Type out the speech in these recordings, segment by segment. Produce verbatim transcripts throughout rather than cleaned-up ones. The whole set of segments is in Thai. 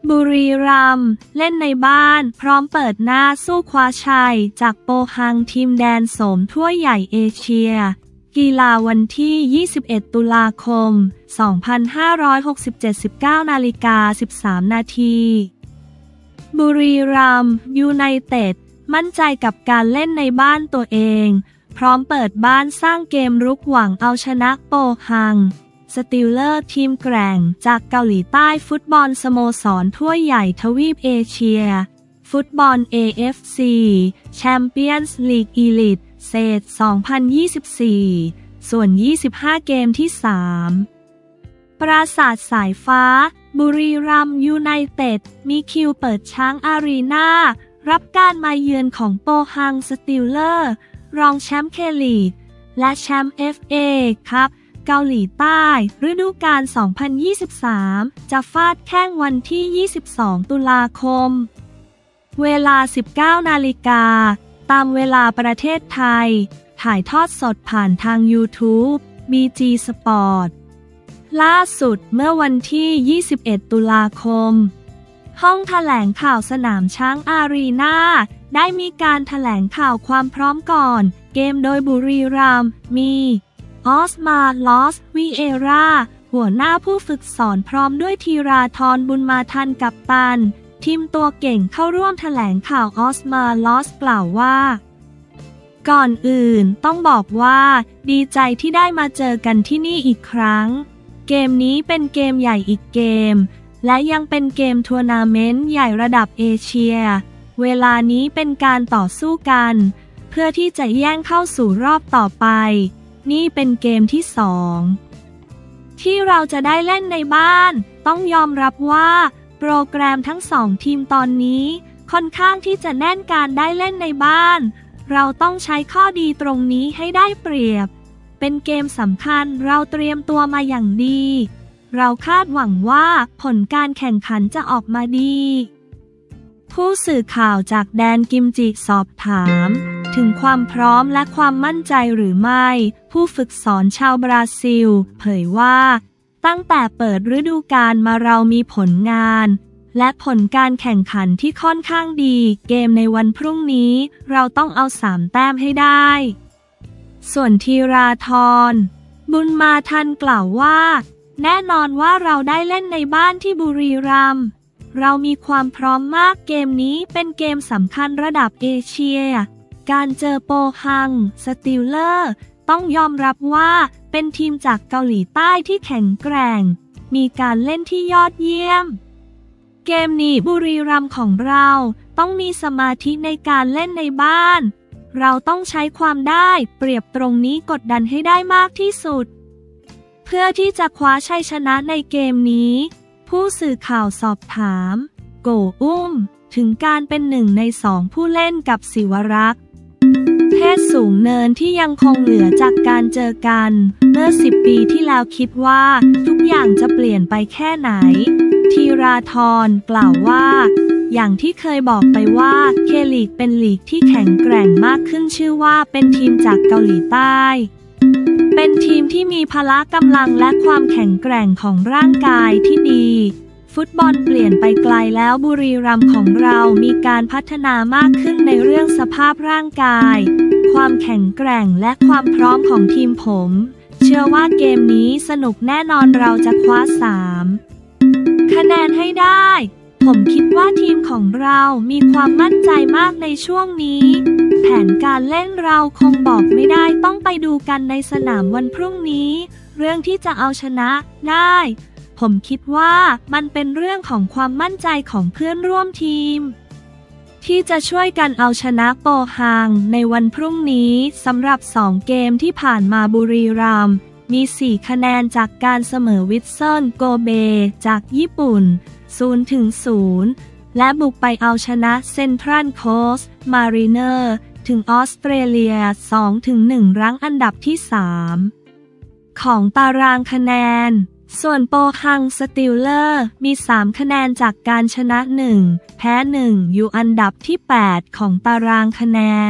บุรีรัมย์เล่นในบ้านพร้อมเปิดหน้าสู้คว้าชัยจากโปฮังทีมแดนโสมถ้วยใหญ่เอเชียกีฬาวันที่ ยี่สิบเอ็ด ตุลาคม สองพันห้าร้อยหกสิบเจ็ด สิบเก้า นาฬิกา สิบสาม นาทีบุรีรัมย์ยูไนเต็ดมั่นใจกับการเล่นในบ้านตัวเองพร้อมเปิดบ้านสร้างเกมรุกหวังเอาชนะโปฮังสตีลเลอร์ทีมแกร่งจากเกาหลีใต้ฟุตบอลสโมสรถ้วยใหญ่ทวีปเอเชียฟุตบอล เอ เอฟ ซี แชมเปี้ยนส์ลีกอีลิทเซตสองพันยี่สิบสี่ ส่วน ยี่สิบห้า เกมที่ สาม ปราสาทสายฟ้าบุรีรัมย์ยูไนเต็ดมีคิวเปิดช้างอารีนารับการมาเยือนของโปฮังสตีลเลอร์รองแชมป์เคลีกและแชมป์ เอฟ เอ ครับเกาหลีใต้ฤดูกาล สองพันยี่สิบสาม จะฟาดแข้งวันที่ ยี่สิบสอง ตุลาคมเวลา สิบเก้า นาฬิกาตามเวลาประเทศไทยถ่ายทอดสดผ่านทาง YouTube บี จี Sport ล่าสุดเมื่อวันที่ ยี่สิบเอ็ด ตุลาคมห้องแถลงข่าวสนามช้างอารีนาได้มีการแถลงข่าวความพร้อมก่อนเกมโดยบุรีรัมย์มีออสมาลอสวีเอราหัวหน้าผู้ฝึกสอนพร้อมด้วยธีราธรบุญมาทันกัปตันทีมตัวเก่งเข้าร่วมแถลงข่าวออสมาลอสกล่าวว่าก่อนอื่นต้องบอกว่าดีใจที่ได้มาเจอกันที่นี่อีกครั้งเกมนี้เป็นเกมใหญ่อีกเกมและยังเป็นเกมทัวร์นาเมนต์ใหญ่ระดับเอเชียเวลานี้เป็นการต่อสู้กันเพื่อที่จะแย่งเข้าสู่รอบต่อไปนี่เป็นเกมที่สองที่เราจะได้เล่นในบ้านต้องยอมรับว่าโปรแกรมทั้งสองทีมตอนนี้ค่อนข้างที่จะแน่นการได้เล่นในบ้านเราต้องใช้ข้อดีตรงนี้ให้ได้เปรียบเป็นเกมสำคัญเราเตรียมตัวมาอย่างดีเราคาดหวังว่าผลการแข่งขันจะออกมาดีผู้สื่อข่าวจากแดนกิมจิสอบถามถึงความพร้อมและความมั่นใจหรือไม่ผู้ฝึกสอนชาวบราซิลเผยว่าตั้งแต่เปิดฤดูกาลมาเรามีผลงานและผลการแข่งขันที่ค่อนข้างดีเกมในวันพรุ่งนี้เราต้องเอาสามแต้มให้ได้ส่วนธีราธรบุญมาทันกล่าวว่าแน่นอนว่าเราได้เล่นในบ้านที่บุรีรัมย์เรามีความพร้อมมากเกมนี้เป็นเกมสำคัญระดับเอเชียการเจอโปฮังสตีลเลอร์ต้องยอมรับว่าเป็นทีมจากเกาหลีใต้ที่แข็งแกร่งมีการเล่นที่ยอดเยี่ยมเกมนี้บุรีรัมย์ของเราต้องมีสมาธิในการเล่นในบ้านเราต้องใช้ความได้เปรียบตรงนี้กดดันให้ได้มากที่สุดเพื่อที่จะคว้าชัยชนะในเกมนี้ผู้สื่อข่าวสอบถามโกอุ้มถึงการเป็นหนึ่งในสองผู้เล่นกับศิวรักษ์เพศสูงเนินที่ยังคงเหลือจากการเจอกันเมื่อสิบปีที่แล้วคิดว่าทุกอย่างจะเปลี่ยนไปแค่ไหนธีราธรกล่าวว่าอย่างที่เคยบอกไปว่าเคลีกเป็นลีกที่แข็งแกร่งมากขึ้นชื่อว่าเป็นทีมจากเกาหลีใต้เป็นทีมที่มีพละกำลังและความแข็งแกร่งของร่างกายที่ดีฟุตบอลเปลี่ยนไปไกลแล้วบุรีรัมย์ของเรามีการพัฒนามากขึ้นในเรื่องสภาพร่างกายความแข็งแกร่งและความพร้อมของทีมผมเชื่อว่าเกมนี้สนุกแน่นอนเราจะคว้าสามคะแนนให้ได้ผมคิดว่าทีมของเรามีความมั่นใจมากในช่วงนี้แผนการเล่นเราคงบอกไม่ได้ต้องไปดูกันในสนามวันพรุ่งนี้เรื่องที่จะเอาชนะได้ผมคิดว่ามันเป็นเรื่องของความมั่นใจของเพื่อนร่วมทีมที่จะช่วยกันเอาชนะโปฮังในวันพรุ่งนี้สำหรับสองเกมที่ผ่านมาบุรีรัมย์มีสี่คะแนนจากการเสมอวิสเซิลโกเบจากญี่ปุ่นศูนย์ถึงศูนย์และบุกไปเอาชนะเซ็นทรัลโคสต์มารีเนอร์ถึงออสเตรเลีย สองถึงหนึ่ง รั้งอันดับที่สามของตารางคะแนนส่วนโปฮังสตีลเลอร์มีสามคะแนนจากการชนะหนึ่งแพ้หนึ่งอยู่อันดับที่แปดของตารางคะแนน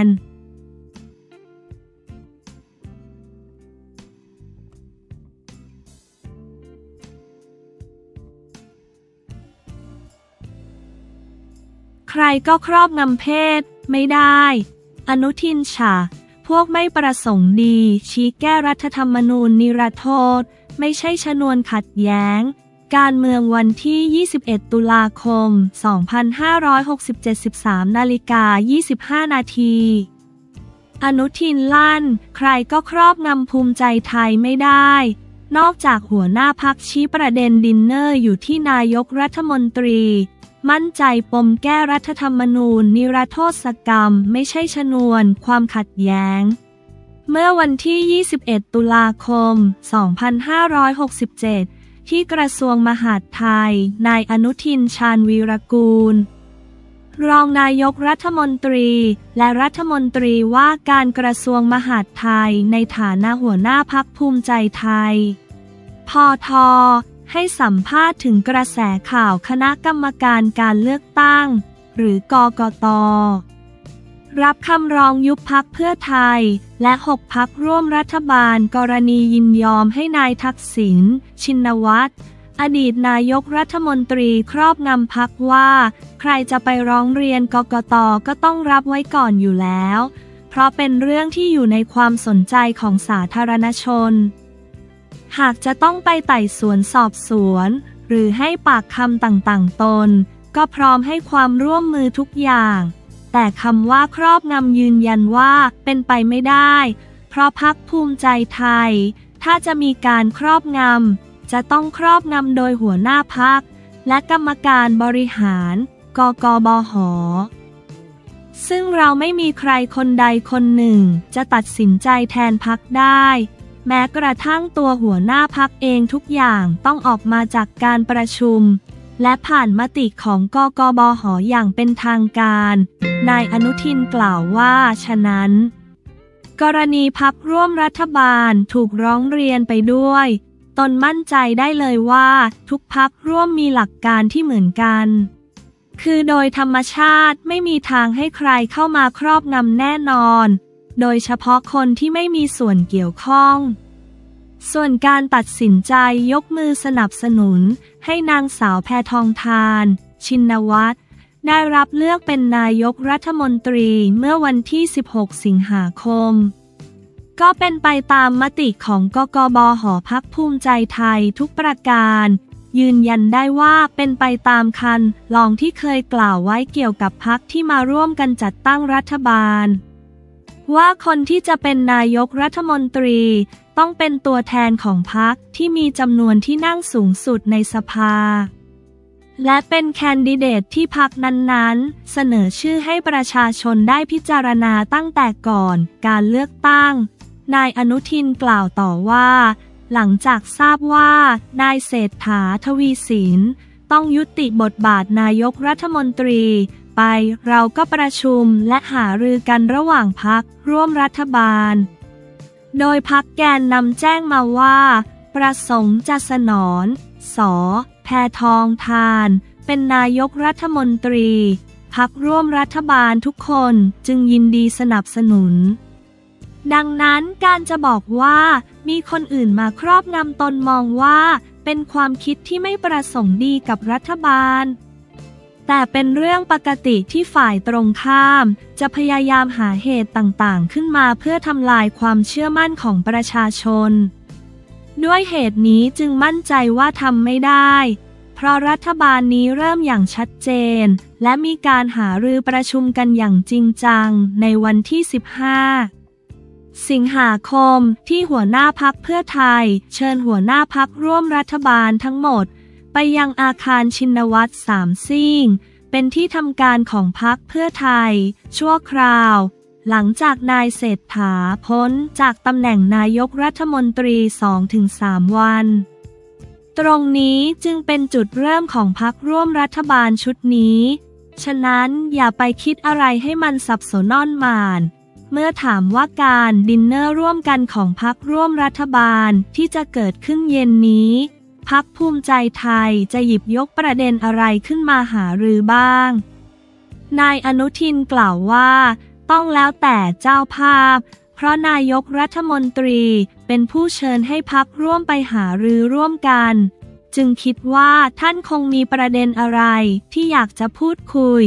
ใครก็ครอบงำเพศไม่ได้อนุทินฉะพวกไม่ประสงค์ดีชี้แก้รัฐธรรมนูญนิรโทษไม่ใช่ชนวนขัดแย้งการเมืองวันที่ยี่สิบเอ็ดตุลาคมสองพันห้าร้อยหกสิบเจ็ด สิบสามนาฬิกายี่สิบห้านาทีอนุทินลั่นใครก็ครอบงำภูมิใจไทยไม่ได้นอกจากหัวหน้าพรรคชี้ประเด็นดินเนอร์อยู่ที่นายกรัฐมนตรีมั่นใจปมแก้รัฐธรรมนูญนิรโทษกรรมไม่ใช่ชนวนความขัดแย้งเมื่อวันที่ยี่สิบเอ็ดตุลาคมสองพันห้าร้อยหกสิบเจ็ดที่กระทรวงมหาดไทยนายอนุทินชาญวีรกูลรองนายกรัฐมนตรีและรัฐมนตรีว่าการกระทรวงมหาดไทยในฐานะหัวหน้าพรรคภูมิใจไทยพท.ให้สัมภาษณ์ถึงกระแสข่าวคณะกรรมการการเลือกตั้งหรือกกต.รับคำร้องยุบพรรคเพื่อไทยและหกพรรคร่วมรัฐบาลกรณียินยอมให้นายทักษิณชินวัตรอดีตนายกรัฐมนตรีครอบงำพรรคว่าใครจะไปร้องเรียนกกต.ก็ต้องรับไว้ก่อนอยู่แล้วเพราะเป็นเรื่องที่อยู่ในความสนใจของสาธารณชนหากจะต้องไปไต่สวนสอบสวนหรือให้ปากคำต่างๆตนก็พร้อมให้ความร่วมมือทุกอย่างแต่คำว่าครอบงำยืนยันว่าเป็นไปไม่ได้เพราะพรรคภูมิใจไทยถ้าจะมีการครอบงำจะต้องครอบงำโดยหัวหน้าพรรคและกรรมการบริหารกกบห.ซึ่งเราไม่มีใครคนใดคนหนึ่งจะตัดสินใจแทนพรรคได้แม้กระทั่งตัวหัวหน้าพรรคเองทุกอย่างต้องออกมาจากการประชุมและผ่านมติของกกบห.อย่างเป็นทางการนายอนุทินกล่าวว่าฉะนั้นกรณีพรรคร่วมรัฐบาลถูกร้องเรียนไปด้วยตนมั่นใจได้เลยว่าทุกพรรคร่วมมีหลักการที่เหมือนกันคือโดยธรรมชาติไม่มีทางให้ใครเข้ามาครอบงำแน่นอนโดยเฉพาะคนที่ไม่มีส่วนเกี่ยวข้องส่วนการตัดสินใจยกมือสนับสนุนให้นางสาวแพทองธารชินวัตรได้รับเลือกเป็นนายกรัฐมนตรีเมื่อวันที่สิบหกสิงหาคมก็เป็นไปตามมติของกกบห.พรรคภูมิใจไทยทุกประการยืนยันได้ว่าเป็นไปตามคันลองที่เคยกล่าวไว้เกี่ยวกับพรรคที่มาร่วมกันจัดตั้งรัฐบาลว่าคนที่จะเป็นนายกรัฐมนตรีต้องเป็นตัวแทนของพรรคที่มีจำนวนที่นั่งสูงสุดในสภาและเป็นแคนดิเดตที่พรรคนั้นๆเสนอชื่อให้ประชาชนได้พิจารณาตั้งแต่ก่อนการเลือกตั้งนายอนุทินกล่าวต่อว่าหลังจากทราบว่านายเศรษฐาทวีสินต้องยุติบทบาทนายกรัฐมนตรีไปเราก็ประชุมและหารือกันระหว่างพรรคร่วมรัฐบาลโดยพรรคแกนนำแจ้งมาว่าประสงค์จะสนองส.แพทองธารเป็นนายกรัฐมนตรีพรรคร่วมรัฐบาลทุกคนจึงยินดีสนับสนุนดังนั้นการจะบอกว่ามีคนอื่นมาครอบงำตนมองว่าเป็นความคิดที่ไม่ประสงค์ดีกับรัฐบาลแต่เป็นเรื่องปกติที่ฝ่ายตรงข้ามจะพยายามหาเหตุต่างๆขึ้นมาเพื่อทำลายความเชื่อมั่นของประชาชนด้วยเหตุนี้จึงมั่นใจว่าทำไม่ได้เพราะรัฐบาลนี้เริ่มอย่างชัดเจนและมีการหารือประชุมกันอย่างจริงจังในวันที่สิบห้าสิงหาคมที่หัวหน้าพรรคเพื่อไทยเชิญหัวหน้าพรรคร่วมรัฐบาลทั้งหมดไปยังอาคารชินวัตรสามซิ่งเป็นที่ทำการของพรรคเพื่อไทยชั่วคราวหลังจากนายเศรษฐาพ้นจากตำแหน่งนายกรัฐมนตรี สองถึงสาม วันตรงนี้จึงเป็นจุดเริ่มของพรรคร่วมรัฐบาลชุดนี้ฉะนั้นอย่าไปคิดอะไรให้มันสับสนน่อนหม่านเมื่อถามว่าการดินเนอร์ร่วมกันของพรรคร่วมรัฐบาลที่จะเกิดขึ้นเย็นนี้พรรคภูมิใจไทยจะหยิบยกประเด็นอะไรขึ้นมาหารือบ้างนายอนุทินกล่าวว่าต้องแล้วแต่เจ้าภาพเพราะนายกรัฐมนตรีเป็นผู้เชิญให้พรรคร่วมไปหารือร่วมกันจึงคิดว่าท่านคงมีประเด็นอะไรที่อยากจะพูดคุย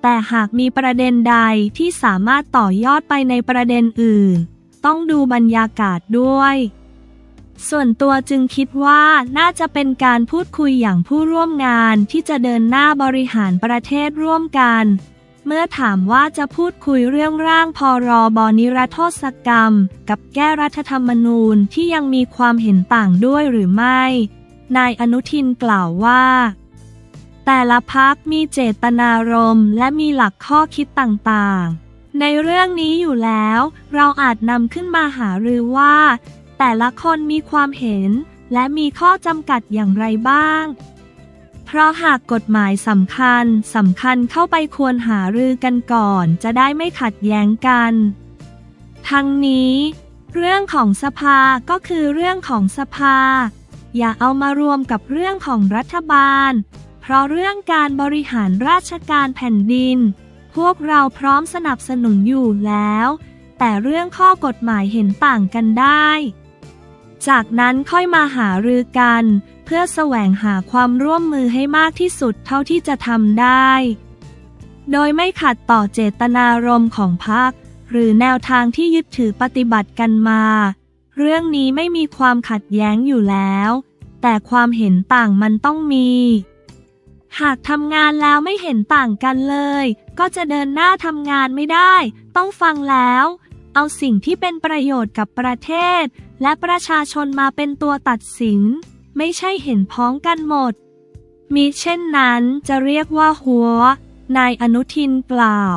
แต่หากมีประเด็นใดที่สามารถต่อยอดไปในประเด็นอื่นต้องดูบรรยากาศด้วยส่วนตัวจึงคิดว่าน่าจะเป็นการพูดคุยอย่างผู้ร่วมงานที่จะเดินหน้าบริหารประเทศร่วมกันเมื่อถามว่าจะพูดคุยเรื่องร่างพรบนิรโทษกรรมกับแก้รัฐธรรมนูญที่ยังมีความเห็นต่างด้วยหรือไม่นายอนุทินกล่าวว่าแต่ละพรรคมีเจตนารมณ์และมีหลักข้อคิดต่างๆในเรื่องนี้อยู่แล้วเราอาจนำขึ้นมาหารือว่าแต่ละคนมีความเห็นและมีข้อจำกัดอย่างไรบ้างเพราะหากกฎหมายสำคัญสำคัญเข้าไปควรหารือกันก่อนจะได้ไม่ขัดแย้งกันทั้งนี้เรื่องของสภาก็คือเรื่องของสภาอย่าเอามารวมกับเรื่องของรัฐบาลเพราะเรื่องการบริหารราชการแผ่นดินพวกเราพร้อมสนับสนุนอยู่แล้วแต่เรื่องข้อกฎหมายเห็นต่างกันได้จากนั้นค่อยมาหารือกันเพื่อแสวงหาความร่วมมือให้มากที่สุดเท่าที่จะทำได้โดยไม่ขัดต่อเจตนารมณ์ของพรรคหรือแนวทางที่ยึดถือปฏิบัติกันมาเรื่องนี้ไม่มีความขัดแย้งอยู่แล้วแต่ความเห็นต่างมันต้องมีหากทำงานแล้วไม่เห็นต่างกันเลยก็จะเดินหน้าทำงานไม่ได้ต้องฟังแล้วเอาสิ่งที่เป็นประโยชน์กับประเทศและประชาชนมาเป็นตัวตัดสินไม่ใช่เห็นพ้องกันหมดมิเช่นนั้นจะเรียกว่าหัวนายอนุทินกล่าว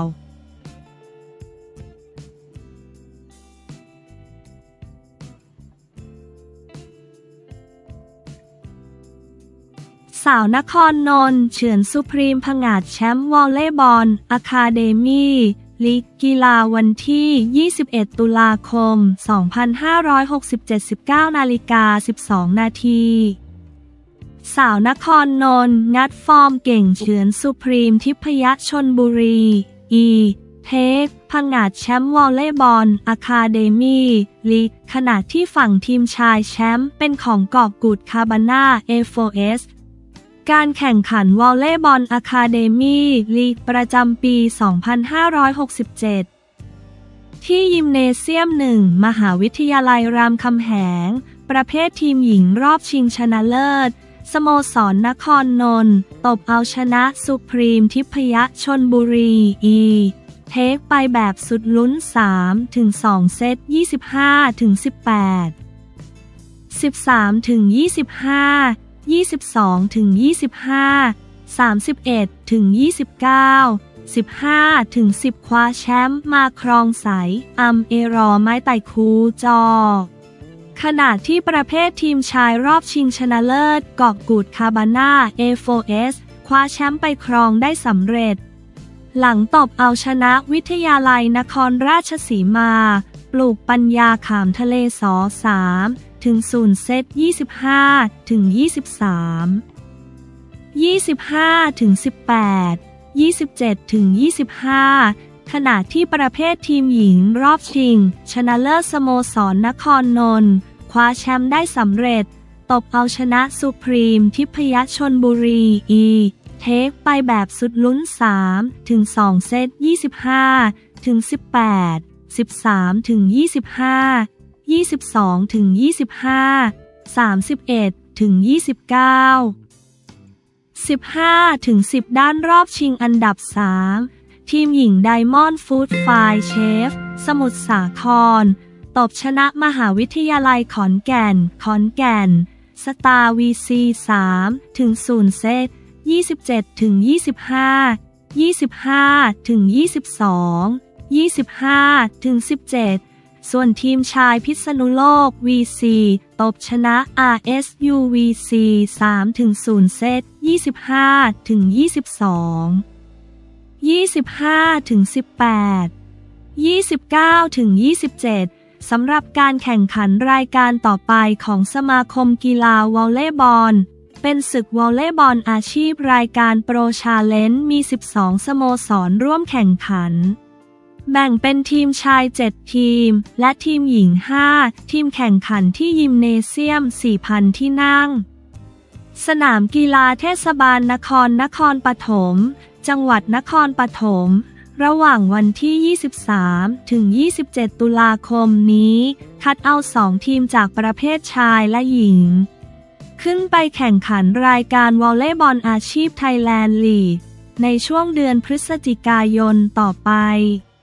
สาวนครนนท์เฉือนสุพรีมผงาดแชมป์วอลเลย์บอลอะคาเดมี่ลีกกีฬาวันที่ยี่สิบเอ็ดตุลาคมสองพันห้าร้อยหกสิบเจ็ด สิบเก้านาฬิกาสิบสองนาทีสาวนครนนท์งัดฟอร์มเก่งเฉือนสุพรีมทิพยชลบุรีอีเทคผงาดแชมป์วอลเลย์บอลอะคาเดมี่ลีกขณะที่ฝั่งทีมชายแชมป์เป็นของกอบกูดคาบาน่า เอ โฟร์ เอสการแข่งขันวอลเลย์บอลอะคาเดมี่ลีกประจำปี สองพันห้าร้อยหกสิบเจ็ด ที่ยิมเนเซียม หนึ่ง มหาวิทยาลัยรามคำแหงประเภททีมหญิงรอบชิงชนะเลิศสโมสรนครนนท์ตบเอาชนะสุพรีมทิพยชลบุรีอีเทคไปแบบสุดลุ้น สามถึงสอง เซต ยี่สิบห้าถึงสิบแปด สิบสามถึงยี่สิบห้ายี่สิบสองถึงยี่สิบห้า สามสิบเอ็ดถึงยี่สิบเก้า สิบห้าถึงสิบคว้าแชมป์มาครองสายอัมเอรอไม้ไต่คูจอขณะที่ประเภททีมชายรอบชิงชนะเลิศกอบกูดคาบาน่า เอ โฟร์ เอส คว้าแชมป์ไปครองได้สำเร็จหลังตบเอาชนะวิทยาลัยนครราชสีมาปลูกปัญญาขามทะเลสอสามถึงศูนย์เซต ยี่สิบห้าถึงยี่สิบสาม ยี่สิบห้าถึงสิบแปด ยี่สิบเจ็ดถึงยี่สิบห้าขณะที่ประเภททีมหญิงรอบชิงชนะเลิศสโมสรนครนนท์คว้าแชมป์ได้สำเร็จตบเอาชนะสุพรีมทิพยชลบุรีอีเทคไปแบบสุดลุ้น สามถึงสอง เซต ยี่สิบห้าถึงสิบแปด สิบสามถึงยี่สิบห้า ยี่สิบสองถึงยี่สิบห้า สามสิบเอ็ดถึงยี่สิบเก้า สิบห้าถึงสิบด้านรอบชิงอันดับสามทีมหญิงไดมอนด์ฟู้ดไฟเชฟสมุทรสาครตบชนะมหาวิทยาลัยขอนแก่นขอนแก่นสตาร์วีซี สามถึงศูนย์ เซต ยี่สิบเจ็ดถึงยี่สิบห้า ยี่สิบห้าถึงยี่สิบสอง ยี่สิบห้าถึงสิบเจ็ดส่วนทีมชายพิษณุโลก วี ซี ตบชนะ อาร์ เอส ยู วี ซี สามถึงศูนย์ เซต ยี่สิบห้าถึงยี่สิบสอง ยี่สิบห้าถึงสิบแปด ยี่สิบเก้าถึงยี่สิบเจ็ดสำหรับการแข่งขันรายการต่อไปของสมาคมกีฬาวอลเลย์บอลเป็นศึกวอลเลย์บอลอาชีพรายการโปรชาเลนจ์มีสิบสองสโมสรร่วมแข่งขันแบ่งเป็นทีมชายเจ็ดทีมและทีมหญิงห้าทีมแข่งขันที่ยิมเนเซียม สี่พัน ที่นั่งสนามกีฬาเทศบาลนครนครปฐมจังหวัดนครปฐมระหว่างวันที่ ยี่สิบสาม ถึง ยี่สิบเจ็ด ตุลาคมนี้คัดเอาสองทีมจากประเภทชายและหญิงขึ้นไปแข่งขันรายการวอลเลย์บอลอาชีพไทยแลนด์ลีกในช่วงเดือนพฤศจิกายนต่อไป